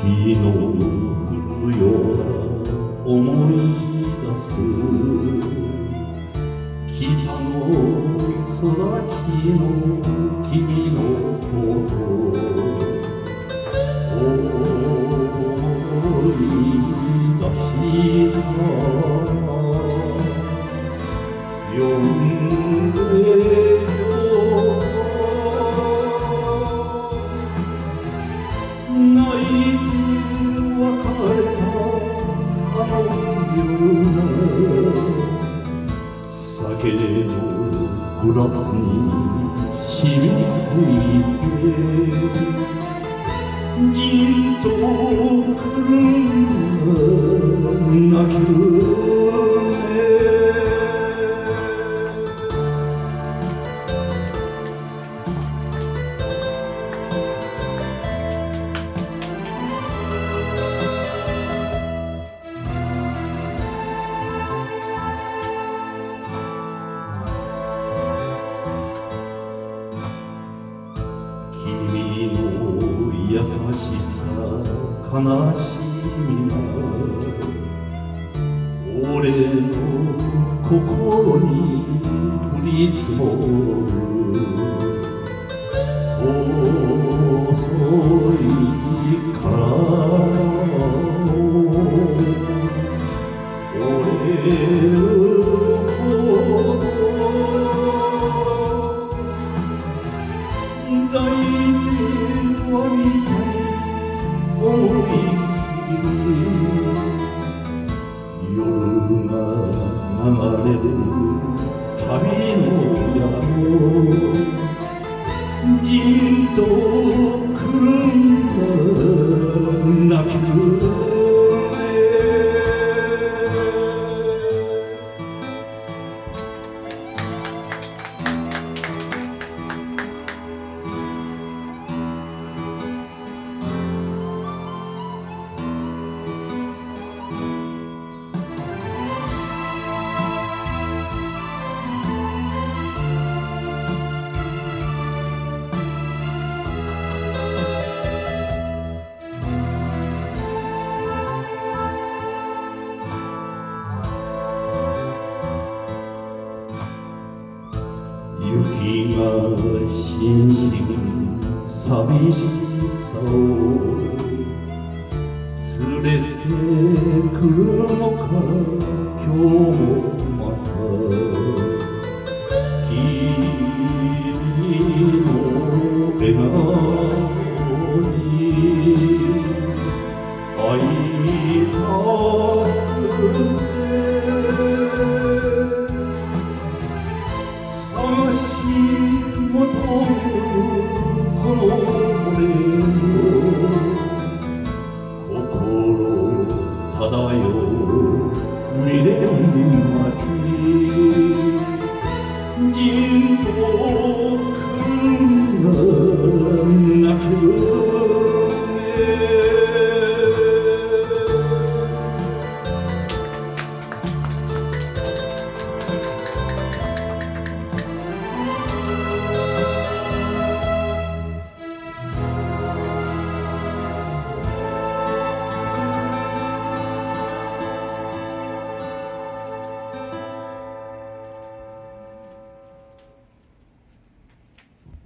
雪の降るような思い出す北の育ちの君のこと思い出した呼んでよ泣いて別れたあの夜な酒のグラスに染みついてじっとくるんだ泣ける君の優しさ悲しみが俺の心に降り積もる遅いから俺のこと抱いてはみたい思い切る夜が流れる旅の宿じっとくるんだ泣ける雪がしんしん寂しさを